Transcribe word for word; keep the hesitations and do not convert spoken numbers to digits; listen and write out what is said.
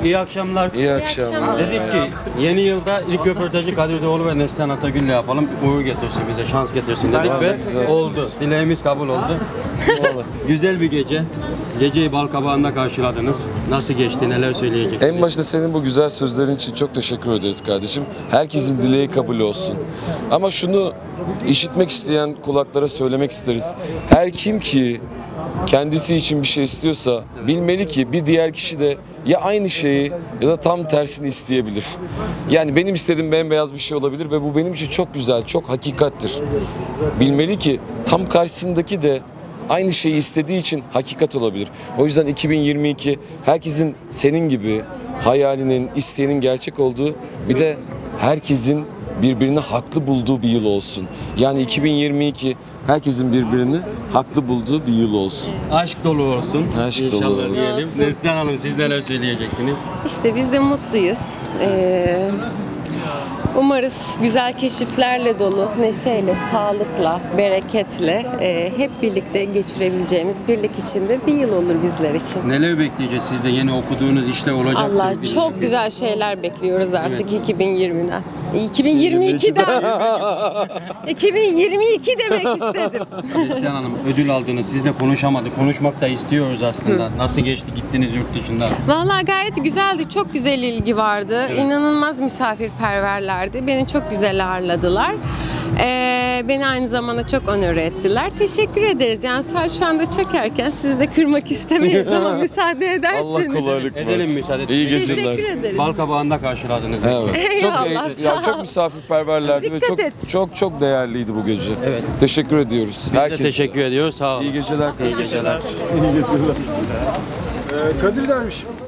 İyi akşamlar. İyi akşamlar. Dedik ki yeni yılda ilk röportajı Kadir Doğulu ve Neslihan Atagül'le yapalım. Uğur getirsin bize, şans getirsin dedik ve oldu. Dileğimiz kabul oldu. Güzel bir gece. Geceyi bal kabağında karşıladınız. Nasıl geçti, neler söyleyeceksiniz? En başta senin bu güzel sözlerin için çok teşekkür ederiz kardeşim. Herkesin dileği kabul olsun. Ama şunu işitmek isteyen kulaklara söylemek isteriz. Her kim ki kendisi için bir şey istiyorsa bilmeli ki bir diğer kişi de ya aynı şeyi ya da tam tersini isteyebilir. Yani benim istediğim bembeyaz bir şey olabilir ve bu benim için çok güzel, çok hakikattir. Bilmeli ki tam karşısındaki de aynı şeyi istediği için hakikat olabilir. O yüzden iki bin yirmi iki herkesin senin gibi hayalinin, isteğinin gerçek olduğu, bir de herkesin birbirini haklı bulduğu bir yıl olsun. Yani iki bin yirmi iki herkesin birbirini haklı bulduğu bir yıl olsun. Aşk dolu olsun. Aşk dolu İnşallah olsun. diyelim. Neslihan Hanım, siz neler söyleyeceksiniz? İşte biz de mutluyuz. Ee, umarız güzel keşiflerle dolu, neşeyle, sağlıkla, bereketle e, hep birlikte geçirebileceğimiz birlik içinde bir yıl olur bizler için. Neler bekleyeceğiz sizde? Yeni okuduğunuz işte olacak. Allah bir- çok güzel şeyler bekliyoruz artık iki bin yirmiden. iki bin yirmi ikiden. iki bin yirmi iki demek istedim. Neslihan Hanım, ödül aldınız. Siz de konuşamadık. Konuşmak da istiyoruz aslında. Nasıl geçti gittiniz yurt dışında? Vallahi gayet güzeldi. Çok güzel ilgi vardı. İnanılmaz misafirperverlerdi. Beni çok güzel ağırladılar. Ee, beni aynı zamanda çok onore ettiler. Teşekkür ederiz. Yani saat şu anda çok erken. Sizi de kırmak istemeyiz ama müsaade ederseniz. Allah kolaylık versin. Edelim müsaade. İyi geceler. Teşekkür ederiz. Bal kabağında karşıladınız. Evet. Çok, Eyvallah, ya sağ çok ol. misafirperverlerdi ve Dikkat çok et. çok çok değerliydi bu gece. Evet. Teşekkür ediyoruz. Biz de teşekkür ediyoruz. Sağ olun. İyi geceler. İyi geceler. Ee, Kadir dermiş.